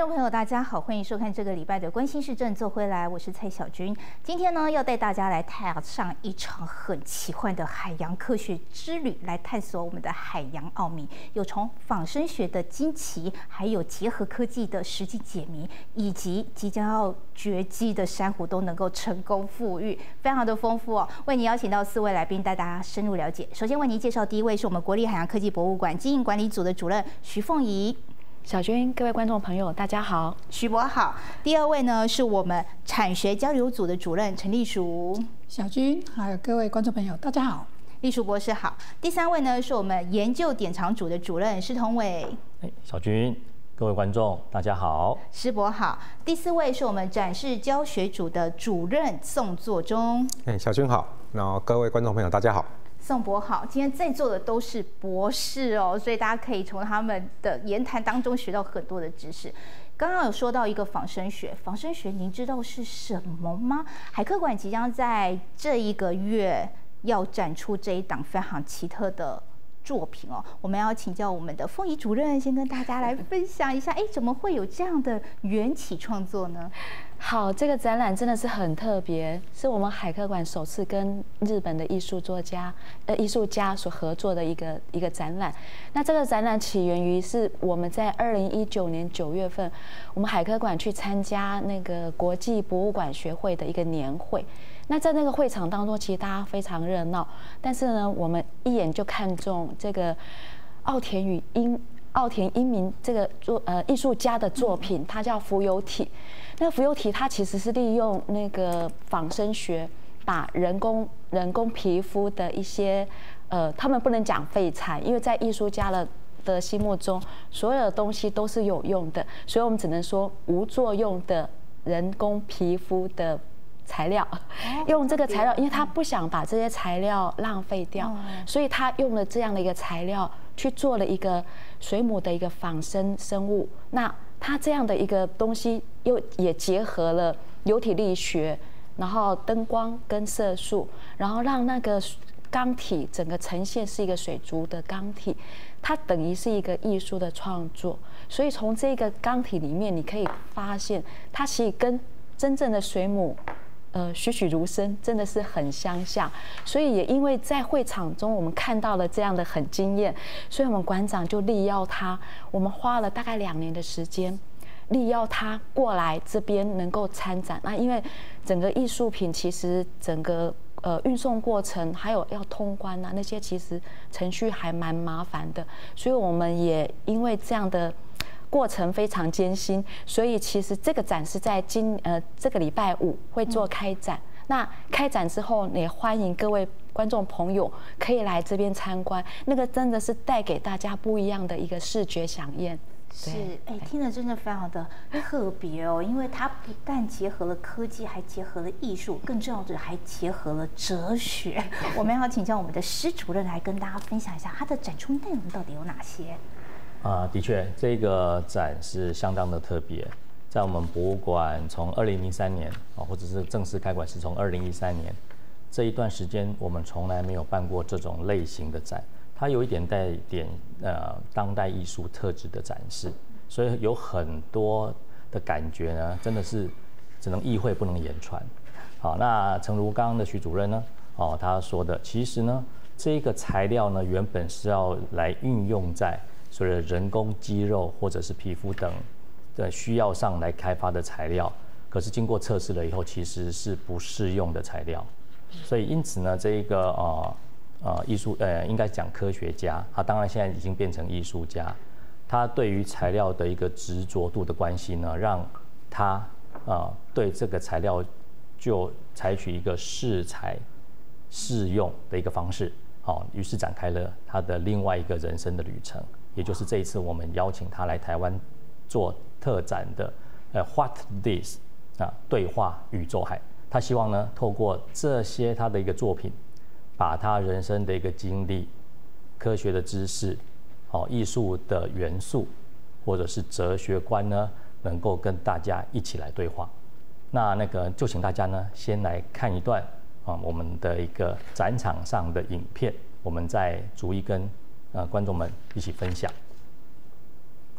众朋友，大家好，欢迎收看这个礼拜的《关心市政做回来》，我是蔡小军。今天呢，要带大家来踏上一场很奇幻的海洋科学之旅，来探索我们的海洋奥秘，有从仿生学的惊奇，还有结合科技的实际解谜，以及即将要绝迹的珊瑚都能够成功复育，非常的丰富哦。为您邀请到4位来宾，带大家深入了解。首先为您介绍第一位是我们国立海洋科技博物馆经营管理组的主任徐凤仪。 小军，各位观众朋友，大家好， 徐博好。第二位呢是我们产学交流组的主任陈立淑。 小军，还有各位观众朋友，大家好， 立淑博士好。第三位呢是我们研究典藏组的主任施同伟。 小军，各位观众大家好， 施博好。第四位是我们展示教学组的主任宋作忠。 小军好，然后各位观众朋友大家好。 宋博好，今天在座的都是博士哦，所以大家可以从他们的言谈当中学到很多的知识。刚刚有说到一个仿生学，仿生学您知道是什么吗？海科馆即将在这一个月要展出这一档非常奇特的作品哦，我们要请教我们的凤仪主任，先跟大家来分享一下，怎么会有这样的缘起创作呢？ 好，这个展览真的是很特别，是我们海科馆首次跟日本的艺术家所合作的一个展览。那这个展览起源于是我们在2019年9月份，我们海科馆去参加那个国际博物馆学会的一个年会。那在那个会场当中，其实大家非常热闹，但是呢，我们一眼就看中这个奥田英明这个艺术家的作品，它叫浮游体。那个浮游体它其实是利用那个仿生学，把人工皮肤的一些他们不能讲废材，因为在艺术家的心目中，所有的东西都是有用的，所以我们只能说无作用的人工皮肤的材料，用这个材料，因为他不想把这些材料浪费掉，所以他用了这样的一个材料去做了一个水母的一个仿生生物。那他这样的一个东西也结合了流体力学，然后灯光跟色素，然后让那个缸体整个呈现是一个水族的缸体，它等于是一个艺术的创作。所以从这个缸体里面，你可以发现它其实跟真正的水母栩栩如生，真的是很相像。所以也因为在会场中我们看到了这样的很惊艳，所以我们馆长就力邀他，我们花了大概2年的时间，力邀他过来这边能够参展。那因为整个艺术品其实整个运送过程还有要通关啊，那些其实程序还蛮麻烦的，所以我们也因为这样的过程非常艰辛，所以其实这个展是在这个礼拜5会做开展。那开展之后，也欢迎各位观众朋友可以来这边参观，那个真的是带给大家不一样的一个视觉飨宴。 是，听着真的非常的特别哦，因为它不但结合了科技，还结合了艺术，更重要的还结合了哲学。我们要请教我们的施主任来跟大家分享一下它的展出内容到底有哪些。 的确，这个展是相当的特别。在我们博物馆从2003年或者是正式开馆是从2013年这一段时间，我们从来没有办过这种类型的展。它有一点带点当代艺术特质的展示，所以有很多的感觉呢，真的是只能意会不能言传。好，那诚如刚刚的徐主任呢，他说的，其实呢，这个材料呢，原本是要来运用在所谓的人工肌肉或者是皮肤等的需要上来开发的材料，可是经过测试了以后，其实是不适用的材料。所以因此呢，这一个艺术应该讲科学家，他当然现在已经变成艺术家，他对于材料的一个执着度的关系呢，让他对这个材料就采取一个适材适用的一个方式，于是展开了他的另外一个人生的旅程，也就是这一次我们邀请他来台湾做特展的What This 对话宇宙海。他希望呢，透过这些他的一个作品，把他人生的一个经历、科学的知识、艺术的元素，或者是哲学观呢，能够跟大家一起来对话。那个就请大家呢，先来看一段我们的一个展场上的影片，我们再逐一跟观众们一起分享。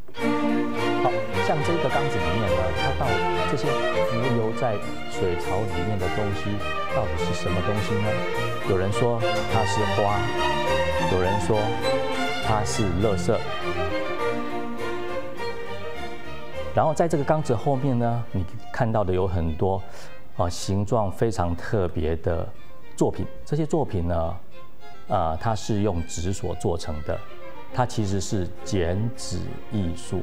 好像这个缸子里面呢，它到这些浮游在水槽里面的东西到底是什么东西呢？有人说它是花，有人说它是垃圾。然后在这个缸子后面呢，你看到的有很多形状非常特别的作品。这些作品呢，它是用纸所做成的，它其实是剪纸艺术。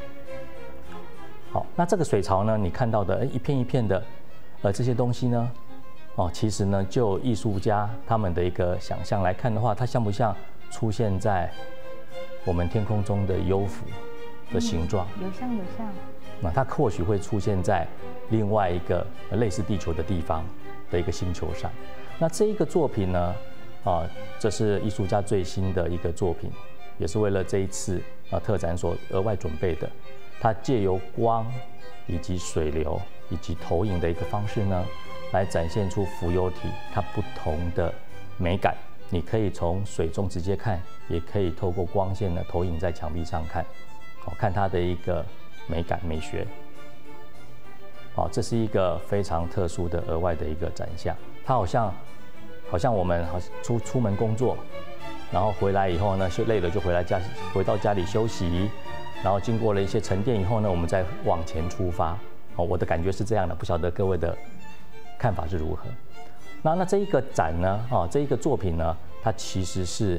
好，那这个水槽呢，你看到的一片一片的这些东西呢，其实呢，就艺术家他们的一个想象来看的话，它像不像出现在我们天空中的幽浮的形状？ 有像。 那它或许会出现在另外一个类似地球的地方的一个星球上。那这一个作品呢，这是艺术家最新的一个作品，也是为了这一次特展所额外准备的。它借由光以及水流以及投影的一个方式呢，来展现出浮游体它不同的美感。你可以从水中直接看，也可以透过光线呢投影在墙壁上看，看它的一个美感美学。这是一个非常特殊的额外的一个展项。它好像我们出门工作，然后回来以后呢，累了就回到家里休息，然后经过了一些沉淀以后呢，我们再往前出发。我的感觉是这样的，不晓得各位的看法是如何。那这一个展呢，这一个作品呢，它其实是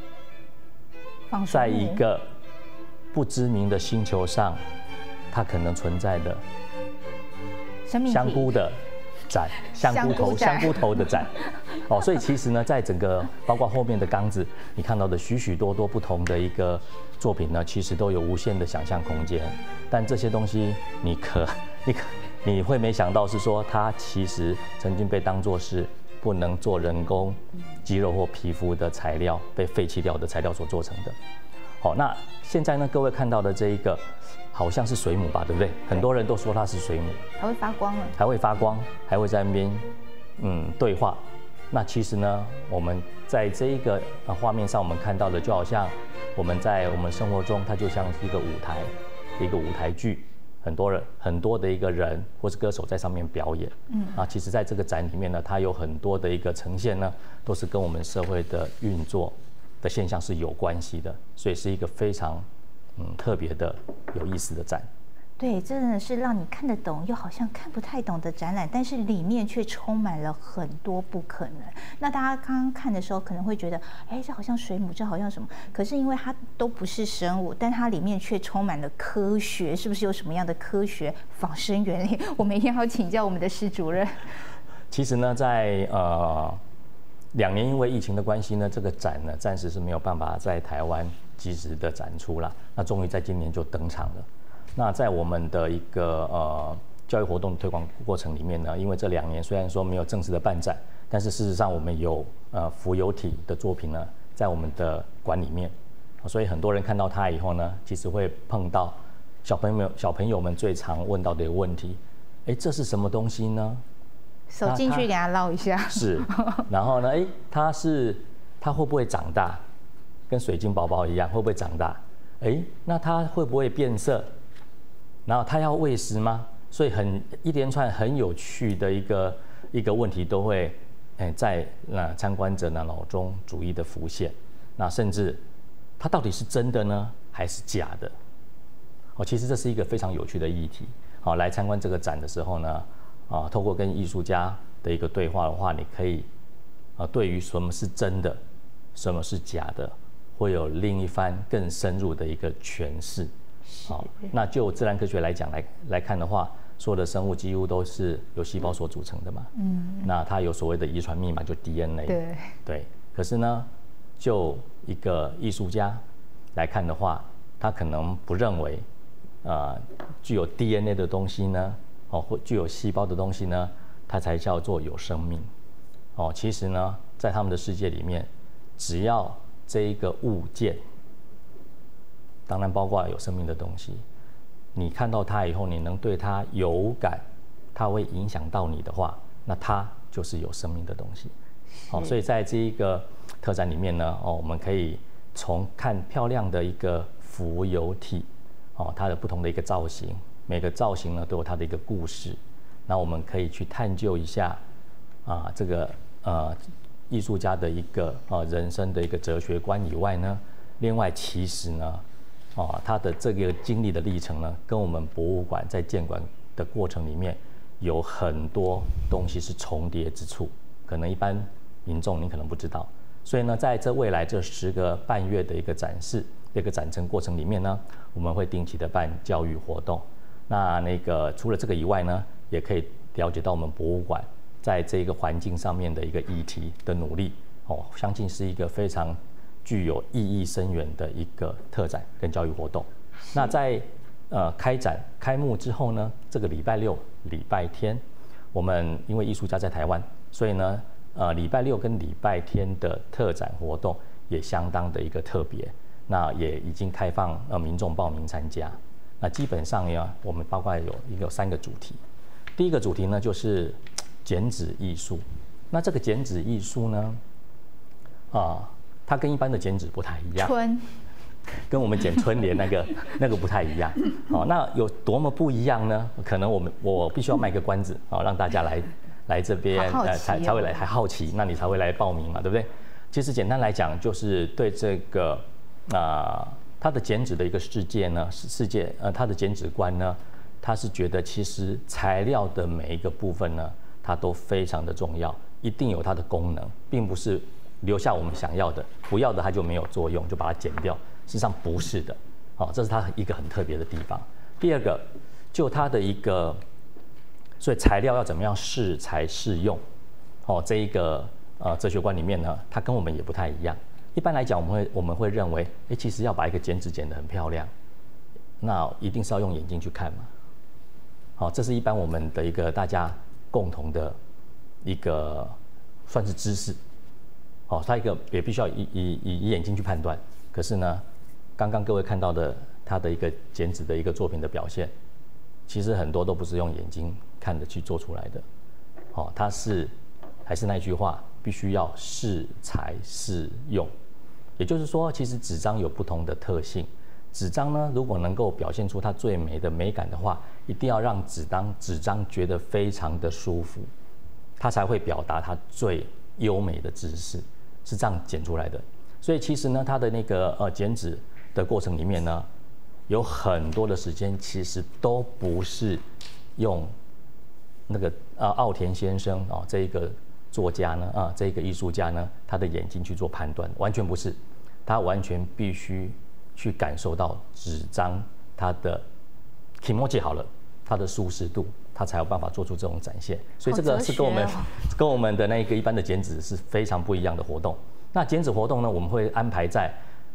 在一个不知名的星球上，它可能存在的香菇的展，香菇头的展。所以其实呢，在整个包括后面的缸子，你看到的许许多多不同的一个作品呢，其实都有无限的想象空间。但这些东西你会没想到是说，它其实曾经被当作是不能做人工肌肉或皮肤的材料，被废弃掉的材料所做成的。好，那现在呢，各位看到的这一个好像是水母吧，对不对？很多人都说它是水母， 还会发光了， 还会发光，还会在那边对话。那其实呢，我们在这一个画面上，我们看到的就好像我们在我们生活中，它就像是一个舞台剧，很多的一个人或是歌手在上面表演。其实在这个展里面呢，它有很多的一个呈现呢，都是跟我们社会的运作的现象是有关系的，所以是一个非常特别的有意思的展。 对，真的是让你看得懂又好像看不太懂的展览，但是里面却充满了很多不可能。那大家刚刚看的时候可能会觉得，这好像水母，这好像什么？可是因为它都不是生物，但它里面却充满了科学，是不是有什么样的科学仿生原理？我们一定要请教我们的施主任。 其实呢，在2年因为疫情的关系呢，这个展呢暂时是没有办法在台湾及时的展出了。那终于在今年就登场了。那在我们的一个教育活动推广过程里面呢，因为这2年虽然说没有正式的办展，但是事实上我们有浮游体的作品呢在我们的馆里面，所以很多人看到它以后呢，其实会碰到小朋友们最常问到的一个问题：这是什么东西呢？ 手进去给它捞一下。是， 然后呢，它会不会长大？跟水晶宝宝一样，会不会长大？那它会不会变色？然后它要喂食吗？所以一连串很有趣的一个问题都会在参观者的脑中逐一的浮现。那甚至它到底是真的呢，还是假的？其实这是一个非常有趣的议题。来参观这个展的时候呢，透过跟艺术家的一个对话的话，你可以对于什么是真的，什么是假的，会有另一番更深入的一个诠释。那就自然科学来讲来看的话，所有的生物几乎都是由细胞所组成的嘛。那它有所谓的遗传密码，就 DNA。对。可是呢，就一个艺术家来看的话，他可能不认为，具有 DNA 的东西呢，或具有细胞的东西呢，它才叫做有生命。其实呢，在他们的世界里面，只要这一个物件，当然包括有生命的东西，你看到它以后，你能对它有感，它会影响到你的话，那它就是有生命的东西。所以在这一个特展里面呢，我们可以从看漂亮的一个浮游体， 它的不同的一个造型，每个造型呢都有它的一个故事。那我们可以去探究一下这个艺术家的一个人生的一个哲学观以外呢，另外其实呢他的这个经历的历程呢，跟我们博物馆在建馆的过程里面有很多东西是重叠之处，可能一般民众你可能不知道。所以呢，在这未来这10个半月的一个展示、这个展陈过程里面呢，我们会定期的办教育活动。那个除了这个以外呢，也可以了解到我们博物馆在这个环境上面的一个议题的努力相信是一个非常具有意义深远的一个特展跟教育活动。那在开幕之后呢，这个礼拜六、礼拜天，我们因为艺术家在台湾，所以呢，礼拜六跟礼拜天的特展活动也相当的一个特别。那也已经开放民众报名参加。那基本上呢，我们包括有3个主题。第一个主题呢就是剪纸艺术。那这个剪纸艺术呢，它跟一般的剪纸不太一样。跟我们剪春联那个不太一样。那有多么不一样呢？可能我必须要卖个关子让大家来这边才会来，还好奇，那你才会来报名嘛，对不对？其实简单来讲，就是对这个他的剪纸的一个他的剪纸观呢，他是觉得其实材料的每一个部分呢，它都非常的重要，一定有它的功能，并不是留下我们想要的，不要的它就没有作用，就把它剪掉。事实上不是的，这是它一个很特别的地方。第二个，就它的一个，所以材料要怎么样适材适用，这一个哲学观里面呢，它跟我们也不太一样。一般来讲，我们会认为，其实要把一个剪纸剪得很漂亮，那一定是要用眼睛去看嘛。这是一般我们的一个大家共同的一个算是知识。它一个也必须要以眼睛去判断。可是呢，刚刚各位看到的他的一个剪纸的一个作品的表现，其实很多都不是用眼睛看的去做出来的。它还是那句话，必须要适材适用。也就是说，其实纸张有不同的特性。纸张呢，如果能够表现出它最美的美感的话，一定要让纸张觉得非常的舒服，它才会表达它最优美的姿势，是这样剪出来的。所以其实呢，它的那个剪纸的过程里面呢，有很多的时间其实都不是用那个奥田先生这一个作家呢这一个艺术家呢，他的眼睛去做判断，完全不是，他完全必须去感受到纸张它的 kimochi 好了，它的舒适度，他才有办法做出这种展现。所以这个是跟我们的那个一般的剪纸是非常不一样的活动。那剪纸活动呢，我们会安排在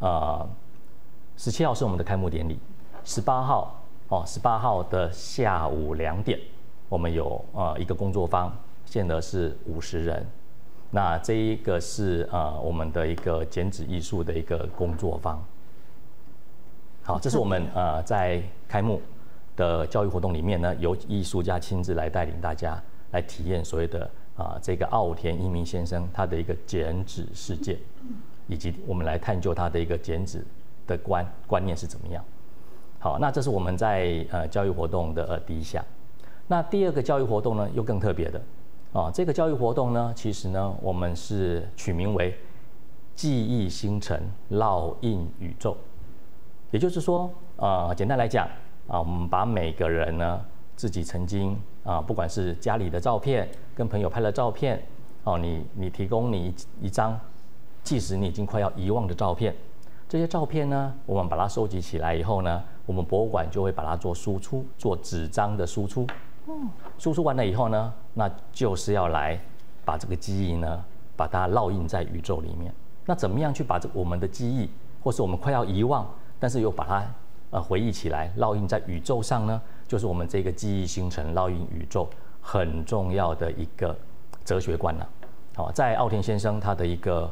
17号是我们的开幕典礼，18号的下午2点，我们有一个工作坊，限额是50人。那这一个是我们的一个剪纸艺术的一个工作坊。好，这是我们在开幕的教育活动里面呢，由艺术家亲自来带领大家来体验所谓的这个奥田一鸣先生他的一个剪纸世界，以及我们来探究他的一个剪纸的观念是怎么样。好，那这是我们在教育活动的第一项。那第二个教育活动呢，又更特别的这个教育活动呢，其实呢，我们是取名为记忆星辰烙印宇宙。也就是说简单来讲我们把每个人呢自己曾经不管是家里的照片，跟朋友拍的照片你提供你一张，即使你已经快要遗忘的照片，这些照片呢，我们把它收集起来以后呢，我们博物馆就会把它做输出，做纸张的输出。输出完了以后呢，那就是要来把这个记忆呢，把它烙印在宇宙里面。那怎么样去把我们的记忆，或是我们快要遗忘，但是又把它回忆起来，烙印在宇宙上呢？就是我们这个记忆星辰烙印宇宙很重要的一个哲学观了。在奥田先生他的一个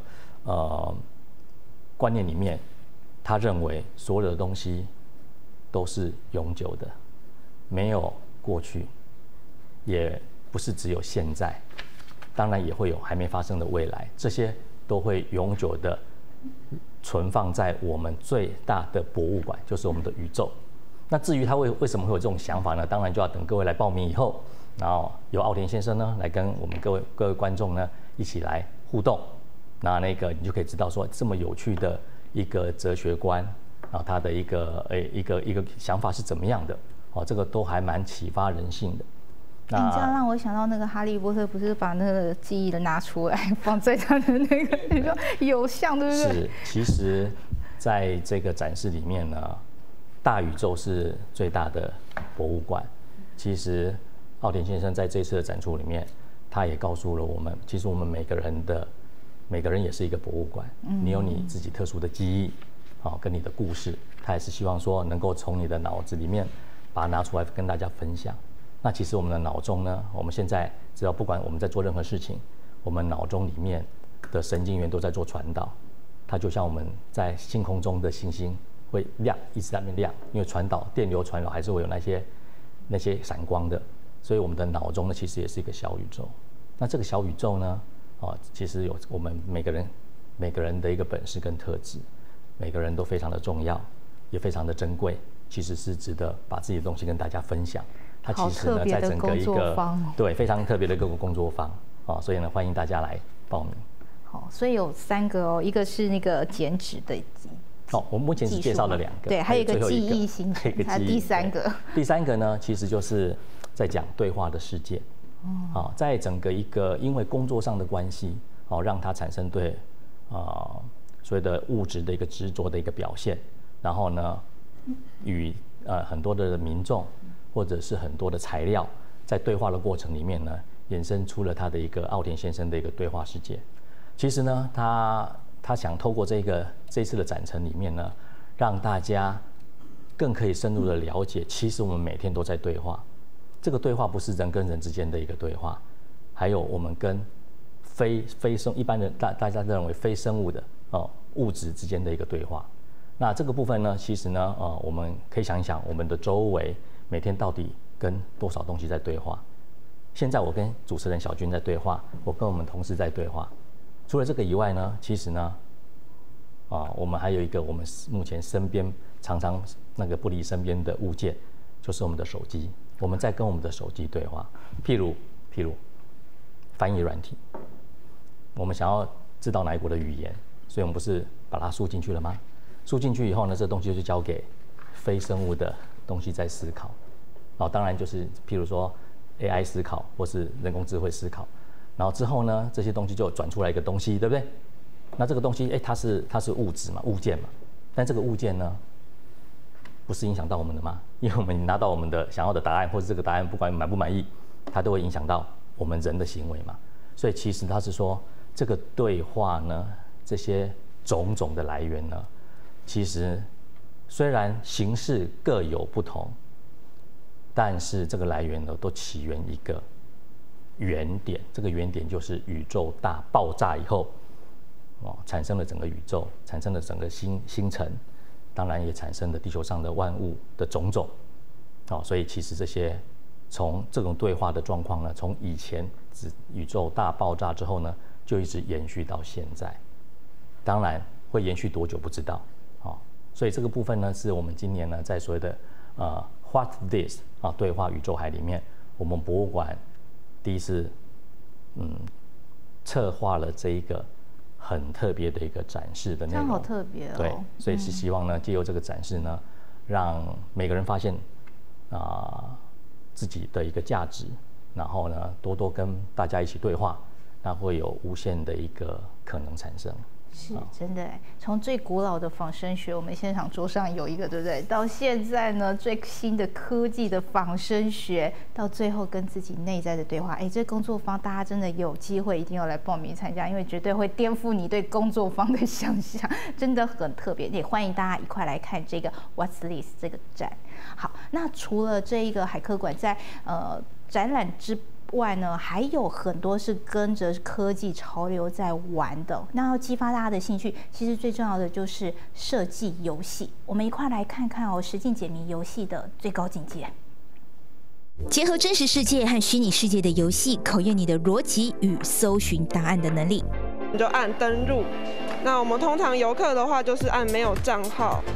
观念里面，他认为所有的东西都是永久的，没有过去，也不是只有现在，当然也会有还没发生的未来，这些都会永久的存放在我们最大的博物馆，就是我们的宇宙。 那至于他为什么会有这种想法呢？当然就要等各位来报名以后，然后由奥田先生呢来跟我们各位观众呢一起来互动。那你就可以知道说这么有趣的一个哲学观啊，他的一个想法是怎么样的哦，这个都还蛮启发人性的。 你这样让我想到那个哈利波特不是把那个记忆的拿出来放在他的那个你说有像对不对？ 是，其实在这个展示里面呢，大宇宙是最大的博物馆。其实奥田先生在这次的展出里面，他也告诉了我们，其实我们每个人也是一个博物馆，你有你自己特殊的记忆，跟你的故事，他也是希望说能够从你的脑子里面把它拿出来跟大家分享。那其实我们的脑中呢，我们现在只要不管我们在做任何事情，我们脑中里面的神经元都在做传导，它就像我们在星空中的星星会亮，一直在那边亮，因为电流传导还是会有那些闪光的，所以我们的脑中呢其实也是一个小宇宙。那这个小宇宙呢，其实有我们每个人的一个本事跟特质，每个人都非常的重要，也非常的珍贵，其实是值得把自己的东西跟大家分享。它其实呢，在整个一个对非常特别的一个工作坊所以呢，欢迎大家来报名。 好，所以有3个哦，一个是那个减脂的我们目前只介绍了2个， 对，还有一个记忆型，还有第3个。 第3个呢，其实就是在讲对话的世界。在整个一个因为工作上的关系，让它产生对所谓的物质的一个执着的一个表现，然后呢，与很多的民众或者是很多的材料在对话的过程里面呢，衍生出了他的一个奥田先生的一个对话世界。其实呢，他想透过这次的展陈里面呢，让大家更可以深入的了解，其实我们每天都在对话。这个对话不是人跟人之间的一个对话，还有我们跟一般人大家认为非生物的物质之间的一个对话。那这个部分呢，其实呢，我们可以想一想，我们的周围每天到底跟多少东西在对话？现在我跟主持人小军在对话，我跟我们同事在对话。除了这个以外呢，其实呢，我们还有一个我们目前身边常常那个不离身边的物件，就是我们的手机。我们在跟我们的手机对话，譬如翻译软体，我们想要知道哪一国的语言，所以我们不是把它输进去了吗？输进去以后呢，这东西就交给非生物的东西在思考。当然就是譬如说 AI 思考或是人工智慧思考，然后之后呢，这些东西就转出来一个东西，对不对？那这个东西，它是物质嘛，物件嘛，但这个物件呢，不是影响到我们的吗？因为我们拿到我们的想要的答案，或者这个答案不管满不满意，它都会影响到我们人的行为嘛。所以其实他是说，这个对话呢，这些种种的来源呢，其实虽然形式各有不同，但是这个来源呢，都起源一个原点。这个原点就是宇宙大爆炸以后，产生了整个宇宙，产生了整个星辰。当然也产生了地球上的万物的种种，所以其实这些从这种对话的状况呢，从以前宇宙大爆炸之后呢，就一直延续到现在。当然会延续多久不知道，所以这个部分呢，是我们今年呢在所谓的What This 对话宇宙海里面，我们博物馆第一次策划了这一个很特别的一个展示的内容， 这样好特别哦。 对，所以是希望呢，借由这个展示呢，让每个人发现自己的一个价值，然后呢，多多跟大家一起对话，那会有无限的一个可能产生。 是真的，从最古老的仿生学，我们现场桌上有一个，对不对？到现在呢，最新的科技的仿生学，到最后跟自己内在的对话。这工作坊大家真的有机会一定要来报名参加，因为绝对会颠覆你对工作坊的想象，真的很特别。也欢迎大家一块来看这个 What's This 这个展。好，那除了这一个海科馆在展览之外呢，还有很多是跟着科技潮流在玩的。那要激发大家的兴趣，其实最重要的就是设计游戏。我们一块来看看实境解谜游戏的最高境界。 结合真实世界和虚拟世界的游戏，考验你的逻辑与搜寻答案的能力。 你就按登入。那我们通常游客的话，就是按没有账号。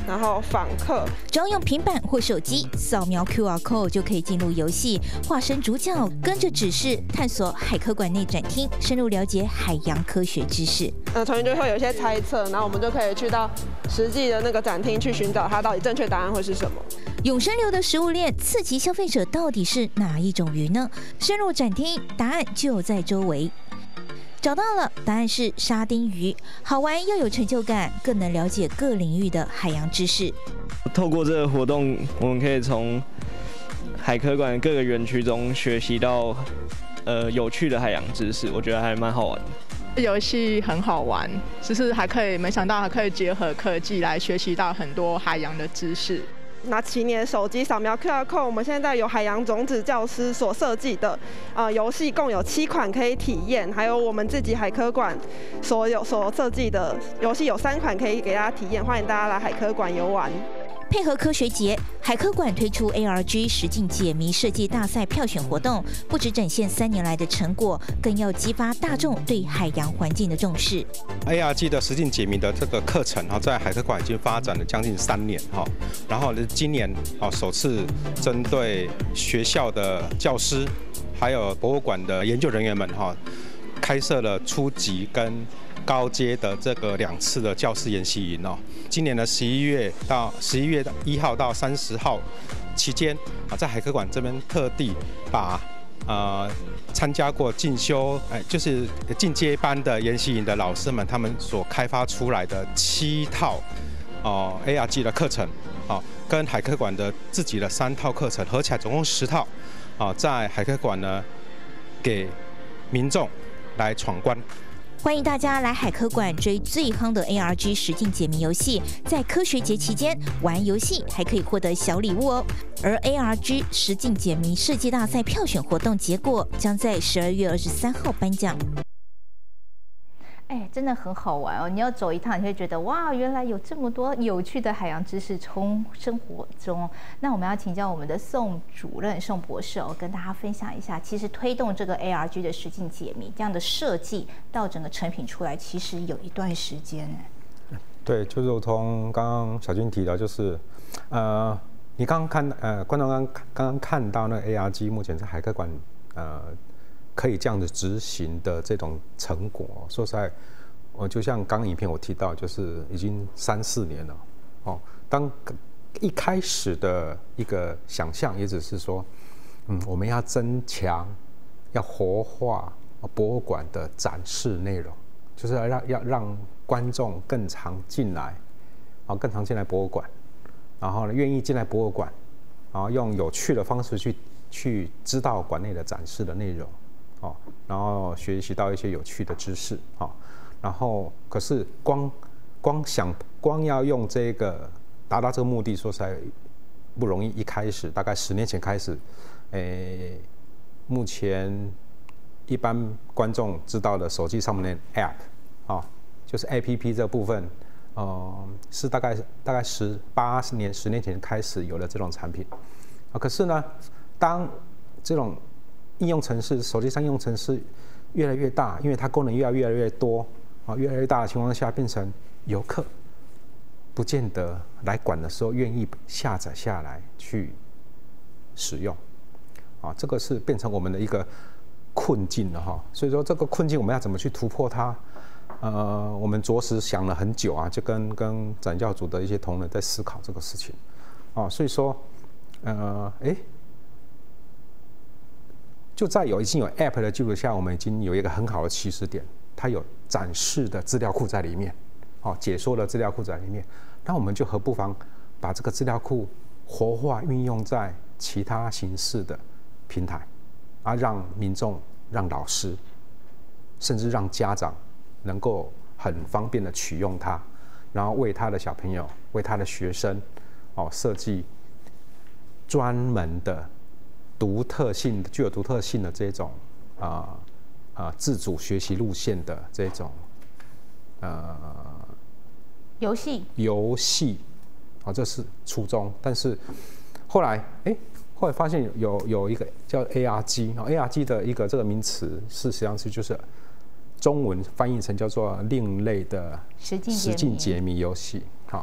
然后访客。 只要用平板或手机扫描 QR code 就可以进入游戏，化身主角，跟着指示探索海科馆内展厅，深入了解海洋科学知识。 成员就会有一些猜测，然后我们就可以去到实际的那个展厅去寻找它到底正确答案会是什么。 永生流的食物链刺激消费者到底是哪一种鱼呢？深入展厅，答案就在周围。找到了，答案是沙丁鱼。好玩又有成就感，更能了解各领域的海洋知识。 透过这个活动，我们可以从海科馆各个园区中学习到有趣的海洋知识，我觉得还蛮好玩的。 游戏很好玩，就是没想到还可以结合科技来学习到很多海洋的知识。 拿起你的手机扫描 QR code， 我们现在有海洋种子教师所设计的游戏，共有7款可以体验，还有我们自己海科馆所设计的游戏有3款可以给大家体验，欢迎大家来海科馆游玩。 配合科学节，海科馆推出 ARG 实境解谜设计大赛票选活动，不只展现3年来的成果，更要激发大众对海洋环境的重视。 ARG 的实境解谜的这个课程在海科馆已经发展了将近3年然后今年首次针对学校的教师，还有博物馆的研究人员们开设了初级跟高阶的这个2次的教师研习营今年的11月1号到30号期间在海科馆这边特地把参加过进修就是进阶班的研习营的老师们，他们所开发出来的7套ARG 的课程跟海科馆的自己的3套课程合起来总共10套在海科馆呢给民众来闯关。 欢迎大家来海科馆追最夯的 ARG 实境解谜游戏，在科学节期间玩游戏还可以获得小礼物哦。而 ARG 实境解谜设计大赛票选活动结果将在12月23号颁奖。 真的很好玩哦！你要走一趟，你会觉得哇，原来有这么多有趣的海洋知识从生活中。那我们要请教我们的宋主任、宋博士跟大家分享一下，其实推动这个 ARG 的实境解谜这样的设计到整个成品出来，其实有一段时间对，就如同刚刚小军提到，就是你刚刚看观众刚刚看到那个 ARG 目前在海科馆可以这样的执行的这种成果，说实在，就像刚影片我提到，就是已经3、4年了当一开始的一个想象也只是说，我们要增强、要活化博物馆的展示内容，就是要让观众更常进来，更常进来博物馆，然后呢愿意进来博物馆，然后用有趣的方式去知道馆内的展示的内容。然后学习到一些有趣的知识然后可是光要用这个达到这个目的，说实在不容易。一开始大概10年前开始，目前一般观众知道的手机上面的 App 就是 APP 这部分，是大概10年前开始有了这种产品可是呢，当这种应用程式，手机上应用程式越来越大，因为它功能越来越多越来越大的情况下，变成游客不见得来馆的时候愿意下载下来去使用这个是变成我们的一个困境了所以说这个困境我们要怎么去突破它？我们着实想了很久就跟展教组的一些同仁在思考这个事情所以说就在已经有 App 的基础下，我们已经有一个很好的起始点，它有展示的资料库在里面，解说的资料库在里面。那我们就何不妨把这个资料库活化运用在其他形式的平台，让民众、让老师，甚至让家长能够很方便的取用它，然后为他的小朋友、为他的学生，设计专门的。具有独特性的这种自主学习路线的这种游戏这是初衷。但是后来发现有一个叫 ARG 的一个这个名词，事实上是就是中文翻译成叫做另类的实境解谜游戏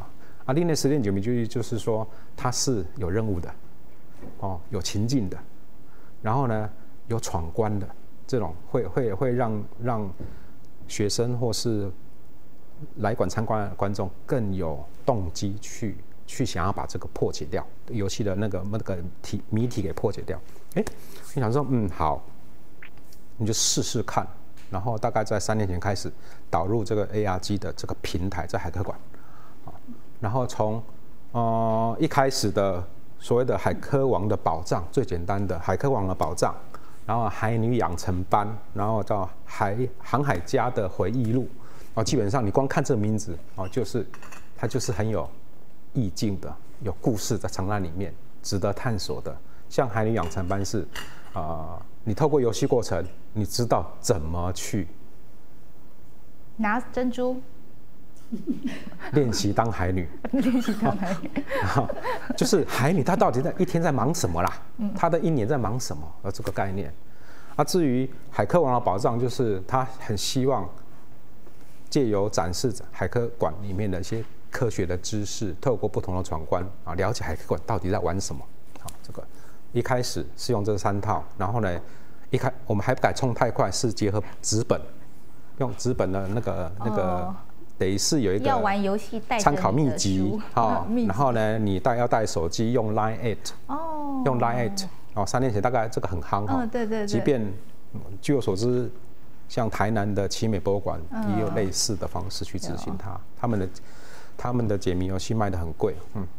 啊，另类实验解谜就是说它是有任务的，哦，有情境的，然后呢有闯关的，这种会让学生或是来馆参观的观众更有动机去想要把这个破解掉，游戏的那个谜题给破解掉。哎，你想说好，你就试试看。然后大概在3年前开始导入这个 ARG 的这个平台在海科馆，然后从一开始的所谓的海科王的宝藏，最简单的海科王的宝藏，然后海女养成班，然后到航海家的回忆录，基本上你光看这个名字它就是很有意境的，有故事在藏在里面，值得探索的。像海女养成班是你透过游戏过程，你知道怎么去拿珍珠， 练习当海女， 练习当海女， 就是海女她到底一天在忙什么啦？她的1年在忙什么？这个概念。至于海科王的宝藏，就是他很希望借由展示海科馆里面的一些科学的知识，透过不同的闯关了解海科馆到底在玩什么。好，这个一开始是用这3套，然后呢，我们还不敢冲太快，是结合纸本，用纸本的那个等于是有一个要玩游戏带参考秘籍，然后呢，你要带手机用 Line 8，用 Line 8， 3年前大概这个很夯对。 即便据我所知，像台南的奇美博物馆也有类似的方式去执行它，他们的解谜游戏卖得很贵，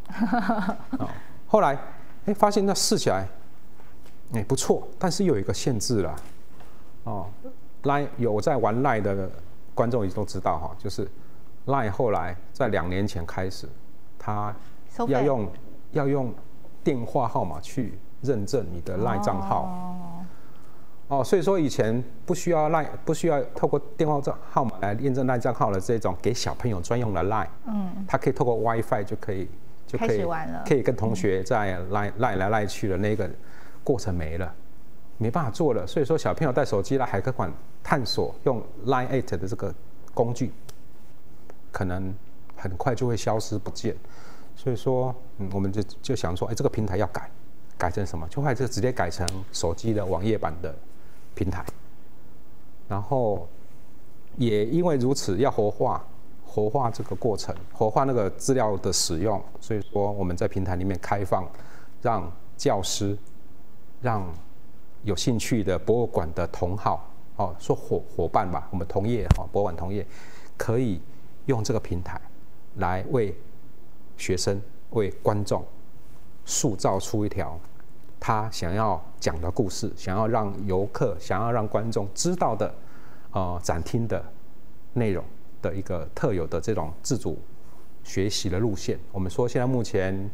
后来发现那试起来不错，但是有一个限制啦，Line 有在玩 Line 的观众也都知道就是Line 后来在2年前开始，他要用电话号码去认证你的 Line 账号，所以说以前不需要透过电话号码来验证 Line 账号的这种给小朋友专用的 Line，他可以透过 WiFi 就可以开始玩了， 可以跟同学在 Line 来赖去的那个过程没了，没办法做了。所以说小朋友带手机来海科馆探索，用 Line 8的这个工具，可能很快就会消失不见。所以说，我们就想说，这个平台要改成什么？就后来就直接改成手机的网页版的平台。然后也因为如此，要活化这个过程，活化那个资料的使用，所以说我们在平台里面开放，让教师、让有兴趣的博物馆的同好，说伙伴吧，我们同业博物馆同业，可以用这个平台来为学生、为观众塑造出一条他想要讲的故事，想要让游客、想要让观众知道的展厅的内容的一个特有的这种自主学习的路线。我们说现在目前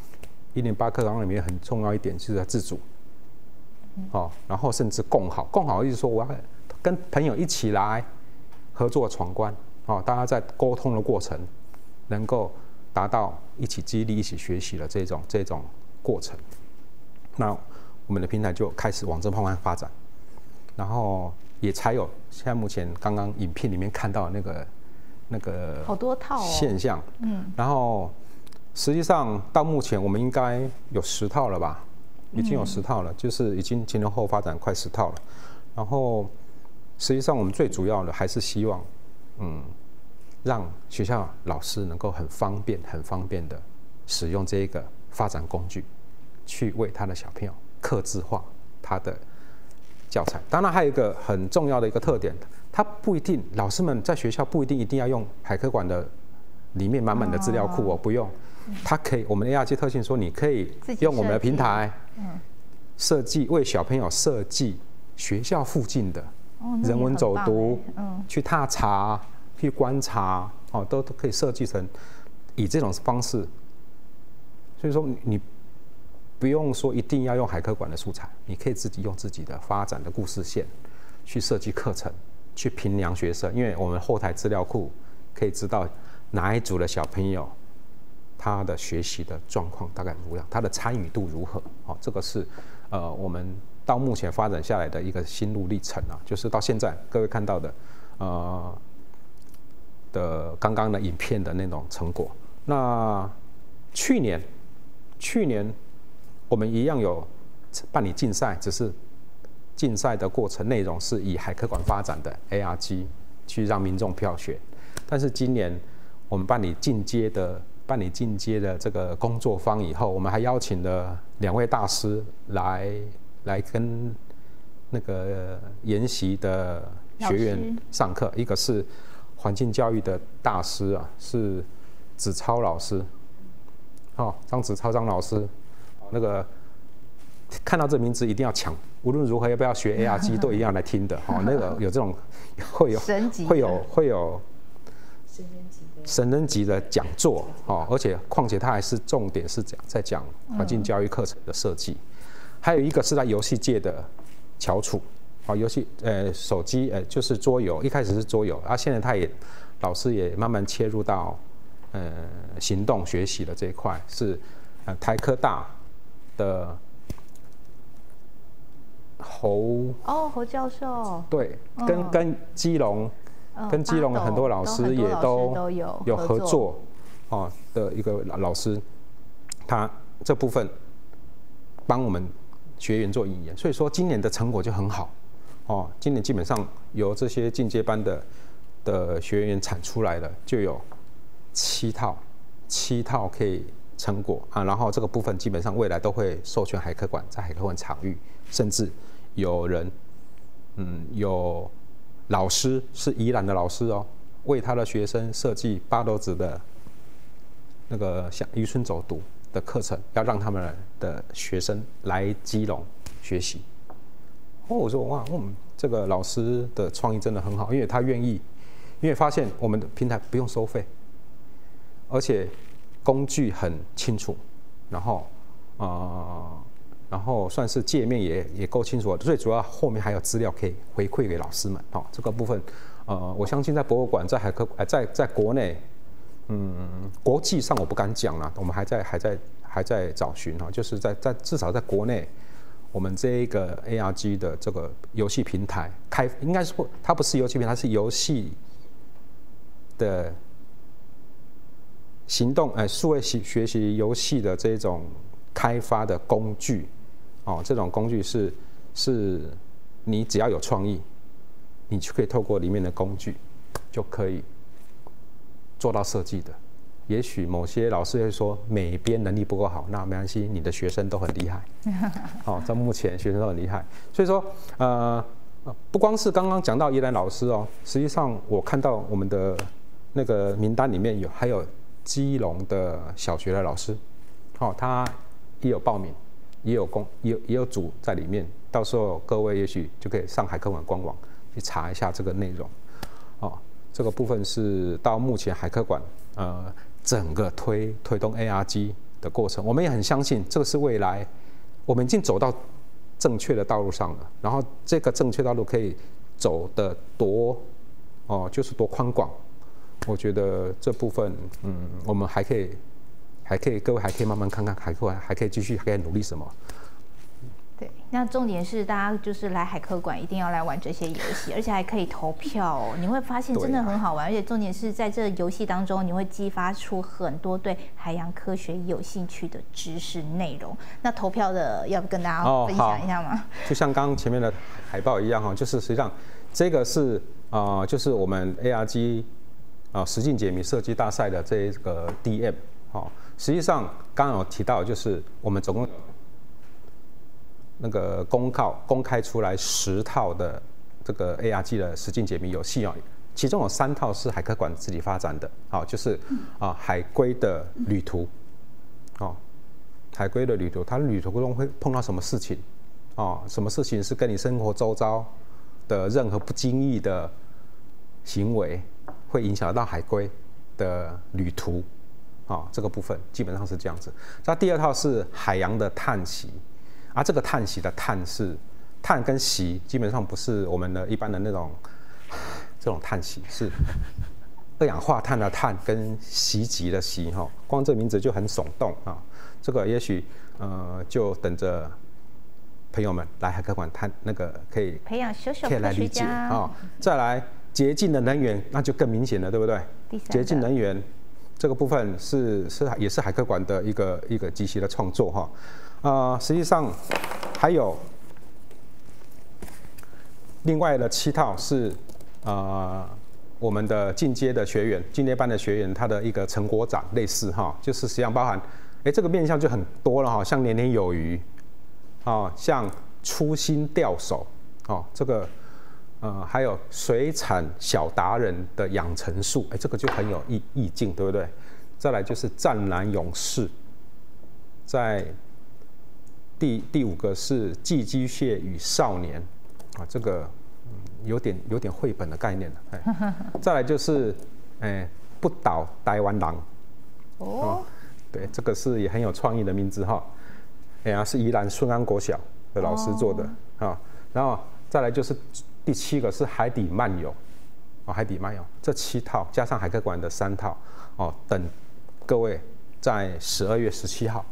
108课纲里面很重要一点就是自主，然后甚至共好意思说我要跟朋友一起来合作闯关，大家在沟通的过程能够达到一起激励、一起学习的这种过程。那我们的平台就开始往这方向发展，然后也才有现在目前刚刚影片里面看到的那个好多套现象，然后实际上到目前我们应该有10套了吧，已经有10套了，就是已经前后发展快10套了。然后实际上我们最主要的还是希望，让学校老师能够很方便的使用这个发展工具，去为他的小朋友客制化他的教材。当然还有一个很重要的一个特点，他不一定，老师们在学校不一定要用海科馆的里面满满的资料库不用，他可以，我们 ARG 特性说，你可以用我们的平台设计，为小朋友设计学校附近的人文走读，去踏查、去观察，都可以设计成以这种方式。所以说你不用说一定要用海科馆的素材，你可以自己用自己的发展的故事线去设计课程，去评量学生，因为我们后台资料库可以知道哪一组的小朋友他的学习的状况大概如何，他的参与度如何。这个是我们到目前发展下来的一个心路历程啊，就是到现在各位看到的刚刚的影片的那种成果。 那去年我们一样有办理竞赛，只是竞赛的过程内容是以海科馆发展的 AR 机去让民众票选。但是今年我们办理进阶的这个工作坊以后，我们还邀请了2位大师来跟那个研习的学员上课，一个是环境教育的大师啊，是子超老师，张子超张老师，那个看到这名字一定要抢，无论如何要不要学 AR 机都一样来听的，那个有这种会有神人级的讲座，而且况且它还是重点是在讲环境教育课程的设计，还有一个是在游戏界的翘楚，游戏手机就是桌游，一开始是桌游，现在老师也慢慢切入到行动学习的这一块，是台科大的侯教授， 对，跟基隆的很多老师也都有合作的一个老师，他这部分帮我们学员做引言，所以说今年的成果就很好今年基本上由这些进阶班的学员产出来的就有7套可以成果然后这个部分基本上未来都会授权海科馆，在海科馆场域，甚至有人有老师是宜兰的老师为他的学生设计8斗子的那个像渔村走读的课程，要让他们的学生来基隆学习。我说哇，这个老师的创意真的很好，因为他愿意，因为发现我们的平台不用收费，而且工具很清楚，然后算是界面也够清楚，最主要后面还有资料可以回馈给老师们这个部分我相信在博物馆在海科在国内国际上我不敢讲了，我们还在找寻就是在至少在国内，我们这一个 AR 机的这个游戏平台应该说它不是游戏平台，它是游戏的行动数位学习游戏的这种开发的工具这种工具是你只要有创意，你就可以透过里面的工具就可以做到设计的。也许某些老师会说美编能力不够好，那没关系，你的学生都很厉害在目前学生都很厉害，所以说不光是刚刚讲到宜兰老师实际上我看到我们的那个名单里面还有基隆的小学的老师他也有报名，也有组在里面，到时候各位也许就可以上海科馆官网去查一下这个内容这个部分是到目前海科馆整个推动 AR 机的过程，我们也很相信这个是未来，我们已经走到正确的道路上了，然后这个正确道路可以走得就是多宽广，我觉得这部分我们还可以各位还可以慢慢看看海科馆还可以继续还可以努力什么。 对，那重点是大家就是来海科馆一定要来玩这些游戏，而且还可以投票你会发现真的很好玩，而且重点是在这游戏当中，你会激发出很多对海洋科学有兴趣的知识内容。那投票的要不跟大家分享一下吗？ 就像刚刚前面的海报一样就是实际上这个是就是我们 AR 机实境解谜设计大赛的这个 DM 实际上刚刚有提到，就是我们总共那个公开出来10套的这个 AR 机的实境解谜游戏其中有3套是海科馆自己发展的就是海龟的旅途海龟的旅途，它旅途中会碰到什么事情什么事情是跟你生活周遭的任何不经意的行为会影响到海龟的旅途这个部分基本上是这样子。那第2套是海洋的探习这个探习的探跟习基本上不是我们的一般的那种这种探习，是二氧化碳的碳跟袭击的袭光这名字就很耸动这个也许就等着朋友们来海科馆那个可以培养小可以来理解再来洁净的能源，那就更明显了，对不对？洁净能源这个部分也是海科馆的一个机器的创作哈。实际上还有另外的7套是我们的进阶班的学员他的一个成果展，类似哈，就是实际上包含这个面向就很多了哈，像年年有余像初心钓手这个还有水产小达人的养成术，这个就很有意境，对不对？再来就是湛蓝勇士，在第5个是寄居蟹与少年这个有点绘本的概念了。再来就是不倒台湾狼对，这个是也很有创意的名字哈。是宜兰顺安国小的老师做的然后再来就是第7个是海底漫游海底漫游这7套加上海科馆的3套等各位在12月17号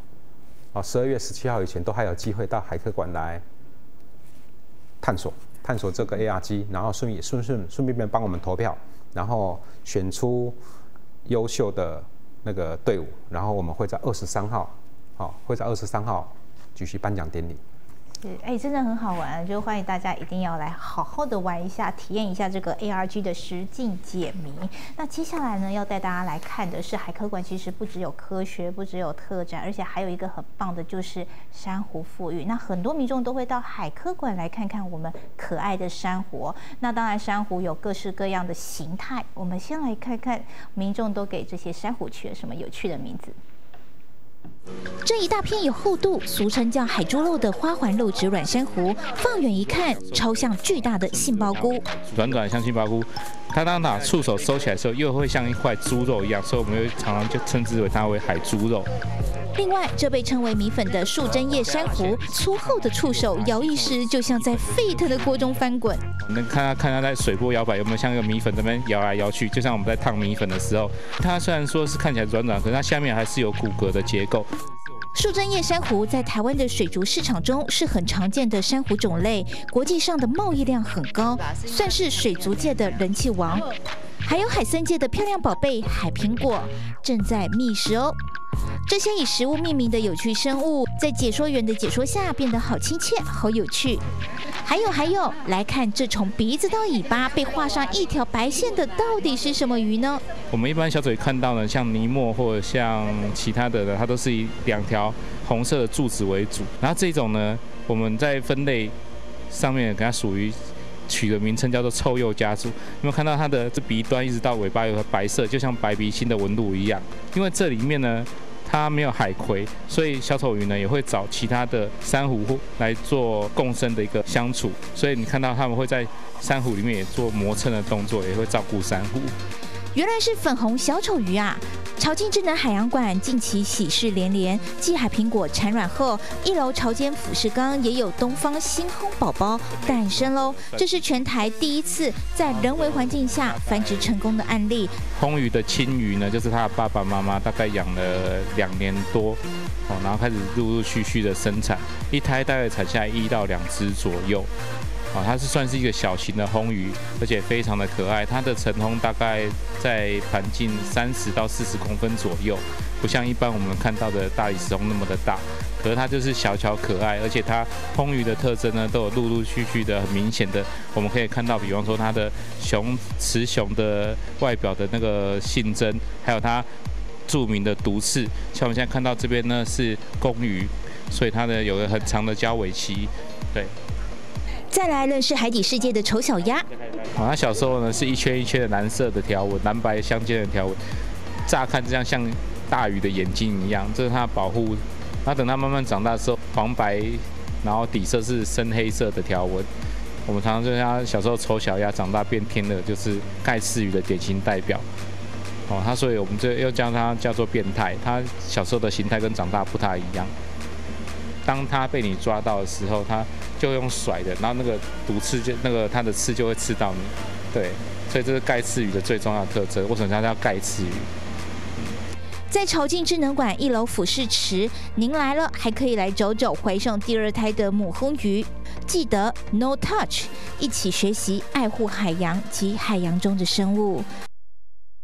12月17号以前都还有机会到海科馆来探索这个 AR 机，然后顺便帮我们投票，然后选出优秀的那个队伍，然后我们会在23号举行颁奖典礼。 是，真的很好玩，就欢迎大家一定要来好好的玩一下，体验一下这个 ARG 的实境解谜。那接下来呢，要带大家来看的是海科馆，其实不只有科学，不只有特展，而且还有一个很棒的，就是珊瑚复育。那很多民众都会到海科馆来看看我们可爱的珊瑚。那当然，珊瑚有各式各样的形态。我们先来看看民众都给这些珊瑚取了什么有趣的名字。 这一大片有厚度，俗称叫海猪肉的花环肉质软珊瑚，放远一看，超像巨大的杏鲍菇， 软像杏鲍菇。它当把触手收起来的时候，又会像一块猪肉一样，所以我们常常就称之为它为海猪肉。 另外，这被称为米粉的树针叶珊瑚，粗厚的触手摇曳时，就像在沸腾的锅中翻滚。 能看它在水波摇摆，有没有像一个米粉这边摇来摇去，就像我们在烫米粉的时候。它虽然说是看起来软，可是它下面还是有骨骼的结构。 树针叶珊瑚在台湾的水族市场中是很常见的珊瑚种类，国际上的贸易量很高，算是水族界的人气王。还有海参界的漂亮宝贝海苹果正在觅食哦。这些以食物命名的有趣生物，在解说员的解说下变得好亲切、好有趣。还有，来看这从鼻子到尾巴被画上一条白线的，到底是什么鱼呢？ 我们一般小嘴看到呢，像尼莫或者像其他的呢，它都是以2条红色的柱子为主。然后这种呢，我们在分类上面给它属于取的名称叫做臭鼬家族。有没有看到它的这鼻端一直到尾巴有个白色，就像白鼻星的纹路一样？因为这里面呢，它没有海葵，所以小丑鱼呢也会找其他的珊瑚来做共生的一个相处。所以你看到它们会在珊瑚里面也做磨蹭的动作，也会照顾珊瑚。 原来是粉红小丑鱼啊！潮境智能海洋馆近期喜事连连，继海苹果产卵后，1楼潮间俯视缸也有东方星空宝宝诞生喽。这是全台第一次在人为环境下繁殖成功的案例。 红鱼的亲鱼呢，就是它的爸爸妈妈大概养了2年多，然后开始陆续的生产，一胎大概产下1到2只左右。它是算是一个小型的红鱼，而且非常的可爱。它的成烘大概在盘径30到40公分左右，不像一般我们看到的大理石红那么的大。可是它就是小巧可爱，而且它红鱼的特征呢，都有陆续的很明显的，我们可以看到，比方说它的雌雄的外表的那个性征，还有它著名的毒刺。像我们现在看到这边呢是公鱼，所以它呢有个很长的交尾期，对。 再来认识海底世界的丑小鸭。 它小时候呢是一圈一圈的蓝色的条纹，蓝白相间的条纹，乍看这样像大鱼的眼睛一样，这是它的保护。那等它慢慢长大的时候，黄白，然后底色是深黑色的条纹。我们常常就像它小时候丑小鸭，长大变天的，就是盖刺鱼的典型代表。它所以我们就又将它叫做变态。它小时候的形态跟长大不太一样。当它被你抓到的时候，它就用甩的，然后那个毒刺它的刺就会刺到你，对，所以这是盖刺鱼的最重要的特征。为什么它叫盖刺鱼？ 在潮境智能馆1楼俯视池，您来了还可以来走走怀上第2胎的母红鱼。记得 No Touch， 一起学习爱护海洋及海洋中的生物。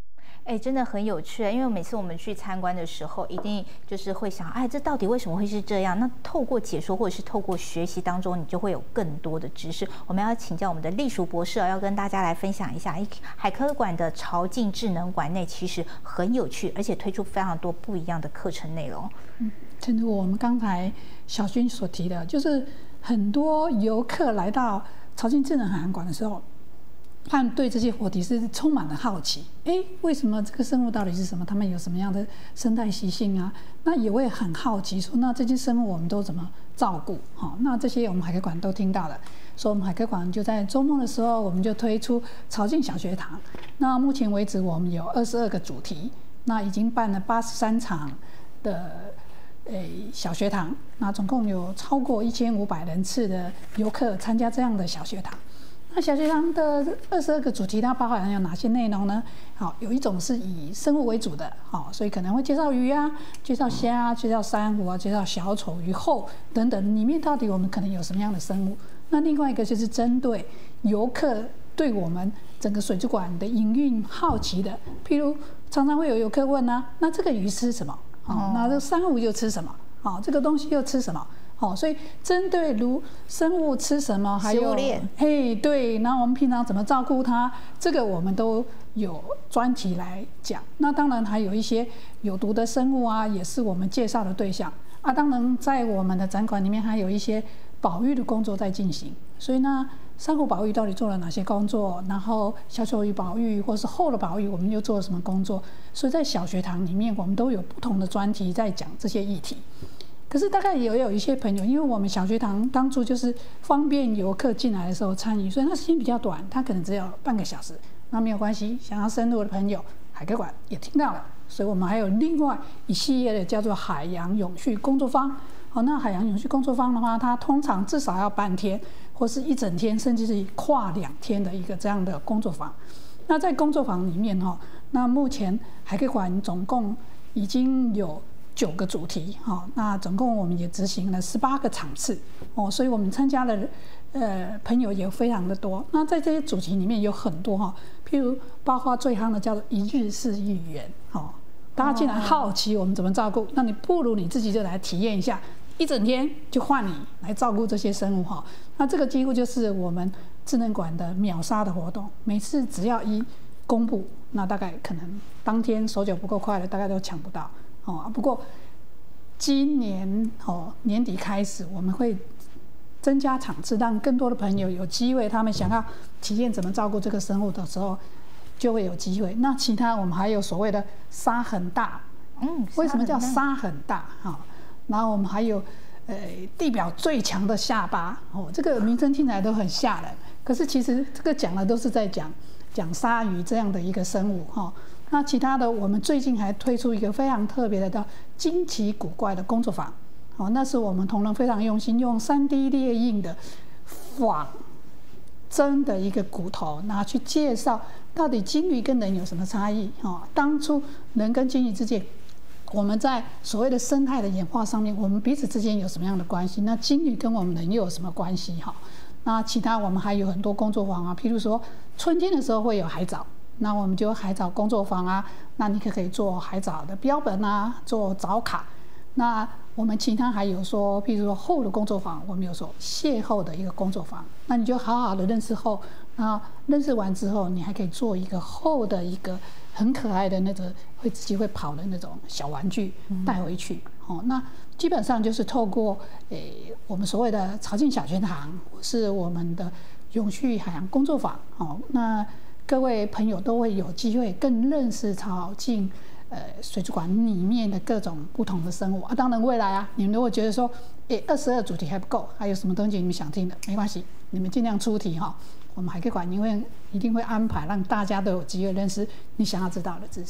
哎，真的很有趣，因为每次我们去参观的时候，一定就是会想，哎，这到底为什么会是这样？那透过解说或者是透过学习当中，你就会有更多的知识。我们要请教我们的栗淑博士要跟大家来分享一下，海科馆的潮境智能馆内其实很有趣，而且推出非常多不一样的课程内容。 正如我们刚才小军所提的，就是很多游客来到潮境智能海洋馆的时候，他们对这些活体是充满了好奇，为什么这个生物到底是什么？它们有什么样的生态习性啊？那也会很好奇说，那这些生物我们都怎么照顾？那这些我们海科馆都听到了。所以我们海科馆就在周末的时候，我们就推出潮境小学堂。那目前为止，我们有22个主题，那已经办了83场的小学堂，那总共有超过1500人次的游客参加这样的小学堂。那小学堂的22个主题，它包含有哪些内容呢？好，有一种是以生物为主的，所以可能会介绍鱼啊、介绍虾啊、介绍珊瑚啊、介绍小丑鱼后等等，里面到底我们可能有什么样的生物？那另外一个就是针对游客对我们整个水族馆的营运好奇的，譬如常常会有游客问啊，那这个鱼吃什么？那这个珊瑚又吃什么？这个东西又吃什么？所以针对如生物吃什么，还有食物链， 对，然后我们平常怎么照顾它，这个我们都有专题来讲。那当然还有一些有毒的生物啊，也是我们介绍的对象啊。当然在我们的展馆里面还有一些保育的工作在进行，所以呢，珊瑚保育到底做了哪些工作？然后小丑鱼保育或是后的保育，我们又做了什么工作？所以在小学堂里面，我们都有不同的专题在讲这些议题。可是大概也有一些朋友，因为我们小学堂当初就是方便游客进来的时候参与，所以它时间比较短，它可能只有半个小时。那没有关系，想要深入的朋友，海科馆也听到了，所以我们还有另外一系列的叫做海洋永续工作坊。那海洋永续工作坊的话，它通常至少要半天，或是一整天，甚至是跨2天的一个这样的工作坊。那在工作坊里面那目前海科馆总共已经有9个主题，那总共我们也执行了18个场次，所以我们参加的朋友也非常的多。那在这些主题里面有很多譬如包括最夯的叫做一日式寓园，大家既然好奇我们怎么照顾，那你不如你自己就来体验一下，一整天就换你来照顾这些生物那这个几乎就是我们智能馆的秒杀的活动，每次只要一公布，那大概可能当天手脚不够快的，大概都抢不到。不过今年年底开始，我们会增加场次，让更多的朋友有机会，他们想要体验怎么照顾这个生物的时候，就会有机会。那其他我们还有所谓的沙很大，为什么叫沙很大？然后我们还有地表最强的下巴，这个名称听起来都很吓人，可是其实这个讲的都是在讲鲨鱼这样的一个生物那其他的，我们最近还推出一个非常特别的叫惊奇古怪的工作坊，那是我们同仁非常用心，用3D 列印的仿真的一个骨头，拿去介绍到底鲸鱼跟人有什么差异当初人跟鲸鱼之间，我们在所谓的生态的演化上面，我们彼此之间有什么样的关系？那鲸鱼跟我们人又有什么关系那其他我们还有很多工作坊譬如说春天的时候会有海藻。那我们就海藻工作坊那你可以做海藻的标本做藻卡。那我们其他还有说，譬如说后的工作坊，我们有说邂逅的一个工作坊。那你就好好的认识后，那认识完之后，你还可以做一个后的一个很可爱的那个自己会跑的那种小玩具带回去。那基本上就是透过我们所谓的潮境小学堂，或是我们的永续海洋工作坊那各位朋友都会有机会更认识潮境水族馆里面的各种不同的生物当然未来你们如果觉得说22主题还不够，还有什么东西你们想听的，没关系，你们尽量出题我们海科馆一定会安排让大家都有机会认识你想要知道的知识。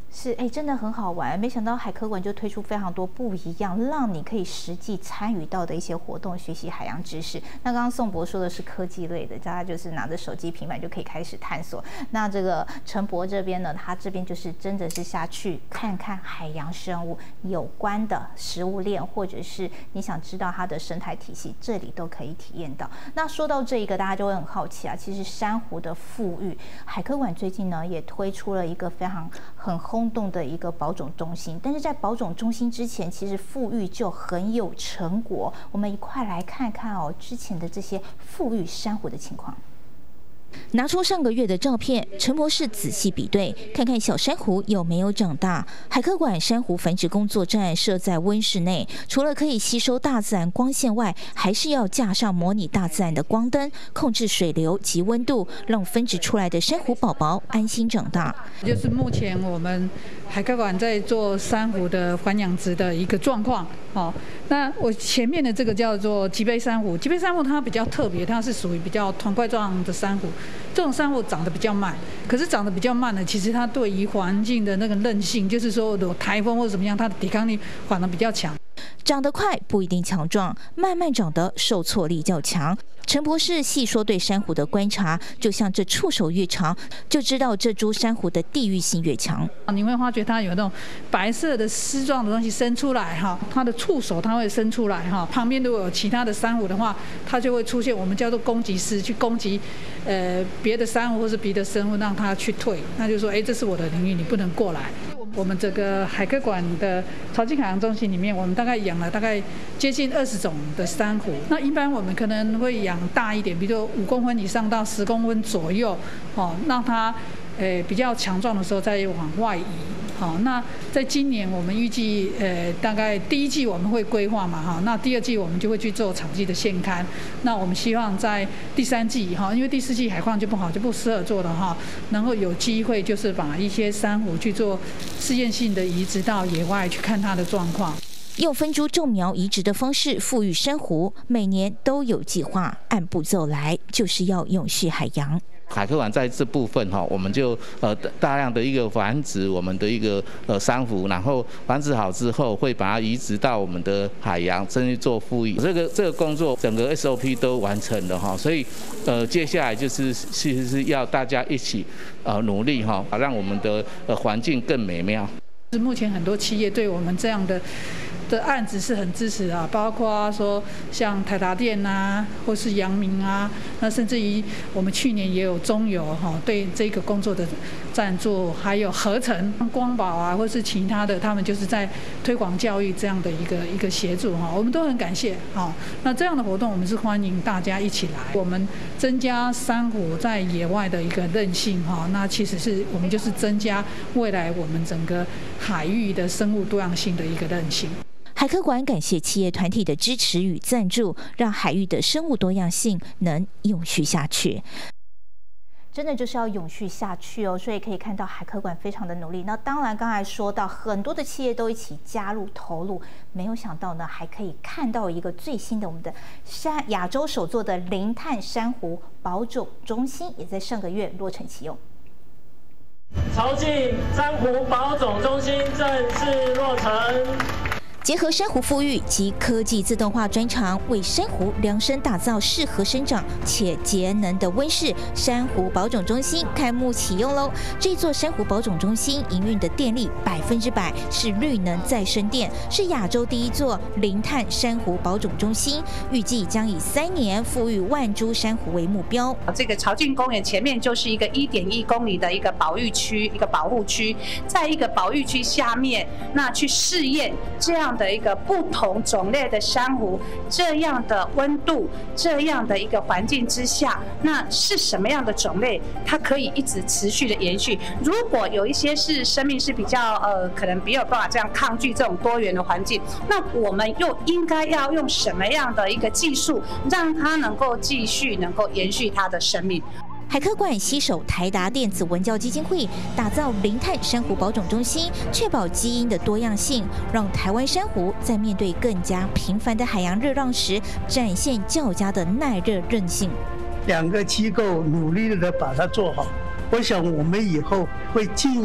是，真的很好玩。没想到海科馆就推出非常多不一样，让你可以实际参与到的一些活动，学习海洋知识。那刚刚宋博说的是科技类的，大家就是拿着手机、平板就可以开始探索。那这个陈博这边呢，他这边就是真的是下去看看海洋生物有关的食物链，或者是你想知道它的生态体系，这里都可以体验到。那说到这一个，大家就会很好奇啊，其实珊瑚的复育，海科馆最近呢也推出了一个很轰动的一个保种中心，但是在保种中心之前，其实复育就很有成果。我们一块来看看之前的这些复育珊瑚的情况。 拿出上个月的照片，陈博士仔细比对，看看小珊瑚有没有长大。海科馆珊瑚繁殖工作站设在温室内，除了可以吸收大自然光线外，还是要架上模拟大自然的光灯，控制水流及温度，让分殖出来的珊瑚宝宝安心长大。 就是目前我们海科馆在做珊瑚的环养殖的一个状况。那我前面的这个叫做脊背珊瑚，脊背珊瑚它比较特别，它是属于比较团块状的珊瑚。这种珊瑚长得比较慢，可是长得比较慢呢，其实它对于环境的那个韧性，就是说有台风或者怎么样，它的抵抗力反而比较强。 长得快不一定强壮，慢慢长得受挫力较强。陈博士细说对珊瑚的观察，就像这触手越长，就知道这株珊瑚的地域性越强。 你会发觉它有那种白色的丝状的东西伸出来哈，它的触手它会伸出来哈。旁边如果有其他的珊瑚的话，它就会出现我们叫做攻击师，去攻击别的珊瑚或是别的生物，让它去退。那就说这是我的领域，你不能过来。我们这个海科馆的潮境海洋中心里面，我们大概养了大概接近20种的珊瑚。那一般我们可能会养大一点，比如说5公分以上到10公分左右，让它比较强壮的时候再往外移。那在今年我们预计大概第1季我们会规划嘛，那第2季我们就会去做场季的现勘。那我们希望在第3季因为第4季海况就不好，就不适合做了能够有机会就是把一些珊瑚去做试验性的移植到野外去看它的状况。 用分株种苗移植的方式复育珊瑚，每年都有计划，按步骤来，就是要永续海洋。 海科馆在这部分我们就大量的一个繁殖我们的一个珊瑚，然后繁殖好之后会把它移植到我们的海洋，甚至做复育。这个工作整个 SOP 都完成了所以接下来就是其实是要大家一起努力让我们的环境更美妙。 目前很多企业对我们这样的案子是很支持啊，包括说像台达电啊，或是阳明啊，那甚至于我们去年也有中油对这个工作的赞助，还有合成光宝啊，或是其他的，他们就是在推广教育这样的一个协助我们都很感谢那这样的活动我们是欢迎大家一起来，我们增加珊瑚在野外的一个韧性那其实是我们就是增加未来我们整个海域的生物多样性的一个韧性。 海科馆感谢企业团体的支持与赞助，让海域的生物多样性能永续下去。 真的就是要永续下去所以可以看到海科馆非常的努力。那当然，刚才说到很多的企业都一起加入投入，没有想到呢，还可以看到一个最新的我们的亚洲首座的零碳珊瑚保种中心，也在上个月落成启用。 潮境珊瑚保种中心正式落成。 结合珊瑚复育及科技自动化专长，为珊瑚量身打造适合生长且节能的温室珊瑚保种中心开幕启用喽！这座珊瑚保种中心营运的电力100%是绿能再生电，是亚洲第1座零碳珊瑚保种中心，预计将以3年复育10000株珊瑚为目标。 这个潮境公园前面就是一个1.1公里的一个保育区，一个保护区，在一个保育区下面，那去试验这样的一个不同种类的珊瑚，这样的温度，这样的一个环境之下，那是什么样的种类，它可以一直持续的延续？如果有一些是生命是比较可能没有办法这样抗拒这种多元的环境，那我们又应该要用什么样的一个技术，让它能够继续能够延续它的生命？ 海科馆携手台达电子文教基金会，打造零碳珊瑚保种中心，确保基因的多样性，让台湾珊瑚在面对更加频繁的海洋热浪时，展现较佳的耐热韧性。 2个机构努力的把它做好，我想我们以后会尽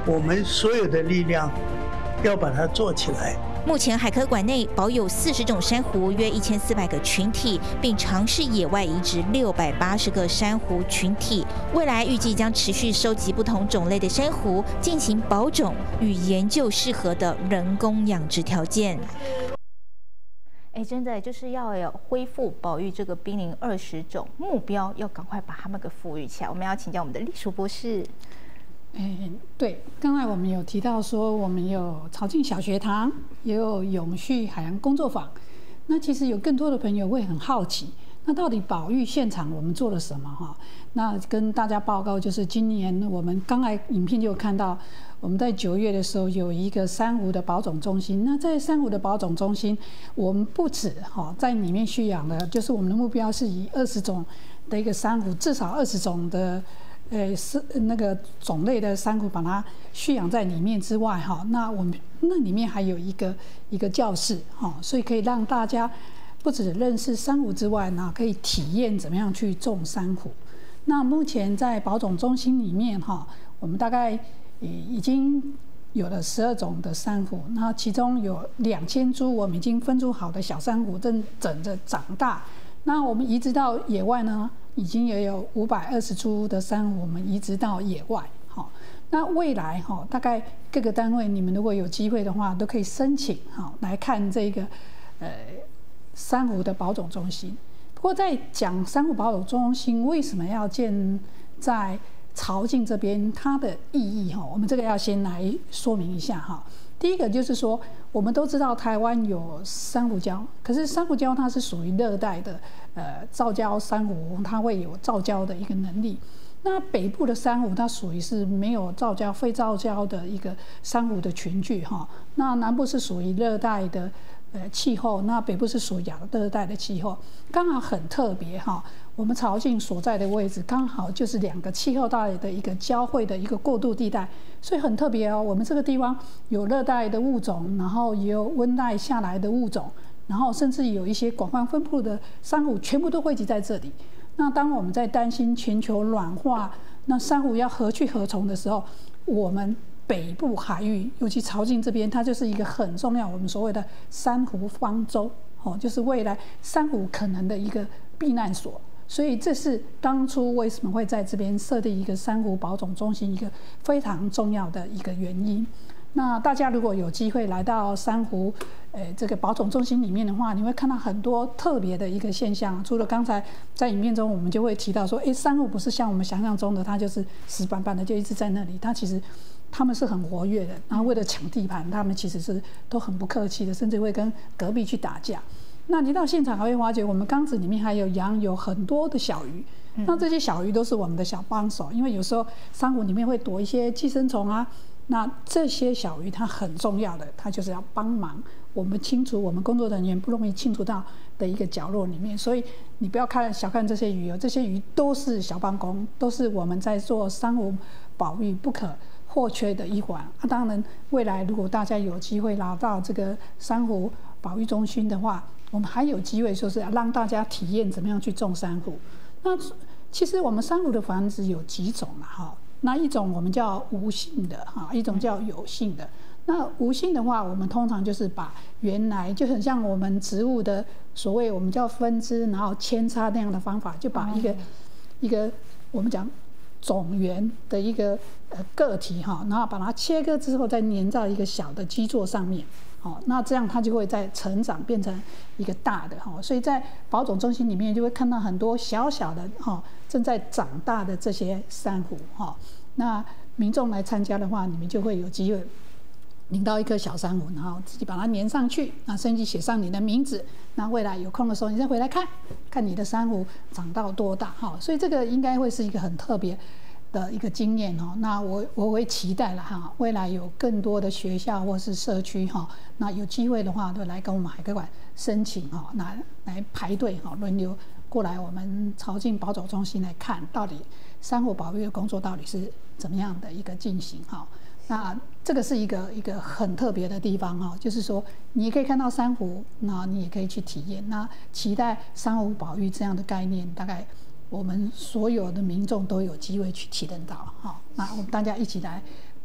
我们所有的力量要把它做起来。 目前海科馆内保有40种珊瑚，约1400个群体，并尝试野外移植680个珊瑚群体。未来预计将持续收集不同种类的珊瑚，进行保种与研究适合的人工养殖条件。 真的就是要有恢复保育这个濒临20种目标，要赶快把它们给赋予起来。我们要请教我们的栗淑博士。 对，刚才我们有提到说，我们有潮境小学堂，也有永续海洋工作坊。那其实有更多的朋友会很好奇，那到底保育现场我们做了什么哈？那跟大家报告，就是今年我们刚才影片就有看到，我们在9月的时候有一个珊瑚的保种中心。那在珊瑚的保种中心，我们不止在里面蓄养的，就是我们的目标是以20种的一个珊瑚，至少20种的。是那个种类的珊瑚，把它蓄养在里面之外，那我们那里面还有一个教室，所以可以让大家不只认识珊瑚之外呢，可以体验怎么样去种珊瑚。那目前在保种中心里面，我们大概已经有了12种的珊瑚，那其中有2000株我们已经分出好的小珊瑚，正等着长大。那我们移植到野外呢？已经也有520株的珊瑚，我们移植到野外。那未来大概各个单位，你们如果有机会的话，都可以申请来看这个珊瑚的保种中心。不过在讲珊瑚保种中心为什么要建在潮境这边，它的意义我们这个要先来说明一下哈。第一个就是说，我们都知道台湾有珊瑚礁，可是珊瑚礁它是属于热带的，造礁珊瑚，它会有造礁的一个能力。那北部的珊瑚它属于是没有造礁、非造礁的一个珊瑚的群聚哈。那南部是属于热带的气候，那北部是属于亚热带的气候，刚好很特别哈。我们潮境所在的位置刚好就是2个气候带的一个交汇的一个过渡地带，所以很特别哦。我们这个地方有热带的物种，然后也有温带下来的物种，然后甚至有一些广泛分布的珊瑚，全部都汇集在这里。那当我们在担心全球暖化，那珊瑚要何去何从的时候，我们北部海域，尤其潮境这边，它就是一个很重要，我们所谓的珊瑚方舟，就是未来珊瑚可能的一个避难所。所以这是当初为什么会在这边设立一个珊瑚保种中心一个非常重要的一个原因。那大家如果有机会来到珊瑚这个保种中心里面的话，你会看到很多特别的一个现象。除了刚才在影片中我们就会提到说，珊瑚不是像我们想象中的，它就是死板板的就一直在那里，它其实他们是很活跃的，然后为了抢地盘，他们其实是都很不客气的，甚至会跟隔壁去打架。那你到现场还会发觉，我们缸子里面还有养有很多的小鱼。那这些小鱼都是我们的小帮手，因为有时候珊瑚里面会躲一些寄生虫啊。那这些小鱼它很重要的，它就是要帮忙我们清除我们工作人员不容易清除到的一个角落里面。所以你不要小看这些鱼哦，这些鱼都是小帮工，都是我们在做珊瑚保育不可或缺的一环。当然，未来如果大家有机会来到这个珊瑚保育中心的话，我们还有机会就是让大家体验怎么样去种珊瑚。那其实我们珊瑚的繁殖有几种啊哈？那一种我们叫无性的哈，一种叫有性的。那无性的话，我们通常就是把原来就很像我们植物的所谓我们叫分支，然后扦插那样的方法，就把一个我们讲种源的一个个体哈，然后把它切割之后再粘在一个小的基座上面。那这样它就会在成长变成一个大的所以在保种中心里面就会看到很多小小的正在长大的这些珊瑚那民众来参加的话，你们就会有机会领到一颗小珊瑚，然后自己把它粘上去，那甚至写上你的名字。那未来有空的时候，你再回来看看你的珊瑚长到多大所以这个应该会是一个很特别的一个经验那我会期待了未来有更多的学校或是社区那有机会的话都来跟我们海科馆申请来排队轮流过来我们潮境保种中心来看到底珊瑚保育的工作到底是怎么样的一个进行那这个是一个很特别的地方就是说你也可以看到珊瑚，那你也可以去体验。那期待珊瑚保育这样的概念，大概我们所有的民众都有机会去体验到那我们大家一起来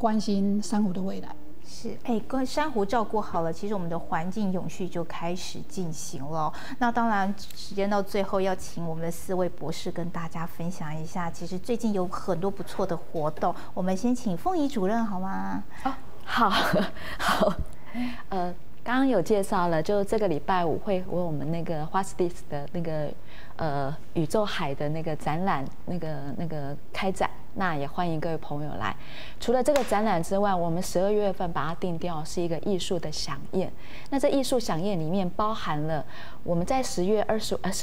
关心珊瑚的未来。 是，珊瑚照顾好了，其实我们的环境永续就开始进行了。那当然，时间到最后要请我们的4位博士跟大家分享一下，其实最近有很多不错的活动。我们先请凤仪主任好吗？ 好，刚刚有介绍了，就这个礼拜5会为我们那个 What's This 的那个宇宙海的那个展览那个开展，那也欢迎各位朋友来。除了这个展览之外，我们12月份把它定调是一个艺术的飨宴。那这艺术飨宴里面包含了我们在12月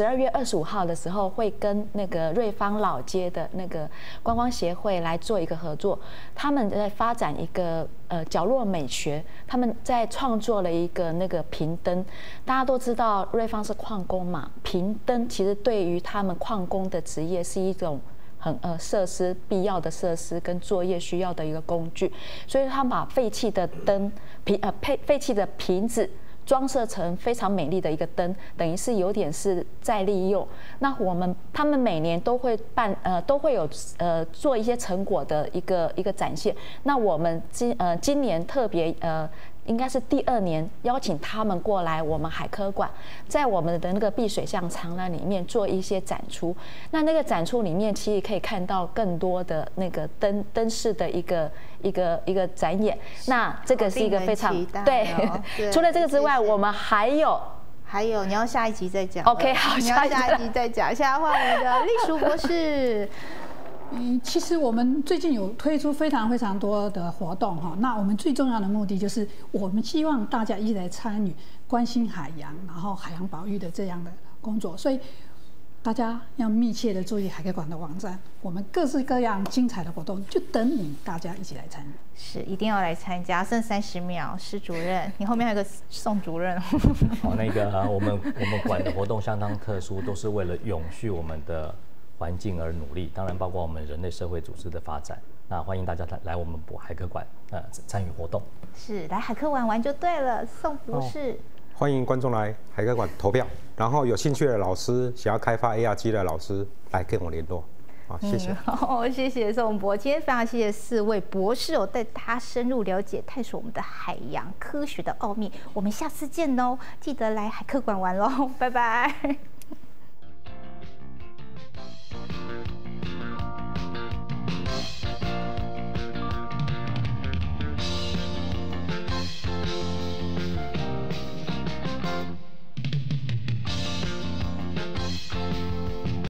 25号的时候会跟那个瑞芳老街的那个观光协会来做一个合作，他们在发展一个角落美学，他们在创作了一个那个平灯。大家都知道瑞芳是矿工嘛，平灯其实对于他们矿工的职业是一种很设施必要的设施跟作业需要的一个工具，所以他们把废弃的灯废弃的瓶子装设成非常美丽的一个灯，等于是有点是再利用。那他们每年都会都会有做一些成果的一个展现。那我们今年特别应该是第2年邀请他们过来我们海科馆，在我们的那个碧水巷长廊里面做一些展出。那个展出里面其实可以看到更多的那个灯饰的一个展演。那这个是一个非常对。除了这个之外，我们还有你要下一集再讲。 OK， 好， 你要下一集再讲。现在换我们的立淑博士。 其实我们最近有推出非常非常多的活动哈，那我们最重要的目的就是我们希望大家一起来参与关心海洋，然后海洋保育的这样的工作，所以大家要密切的注意海科馆的网站，我们各式各样精彩的活动就等你大家一起来参与。 是，一定要来参加，剩30秒。施主任，你后面还有个宋主任。 我们馆的活动相当特殊，都是为了永续我们的环境而努力，当然包括我们人类社会组织的发展。那欢迎大家来我们海科馆参与活动。 是，来海科馆玩就对了。宋博士， 欢迎观众来海科馆投票，然后有兴趣的老师，想要开发 AR 机的老师来跟我联络。谢谢。 谢谢宋博，今天非常谢谢4位博士带大家深入了解、探索我们的海洋科学的奥秘。我们下次见哦，记得来海科馆玩喽，拜拜。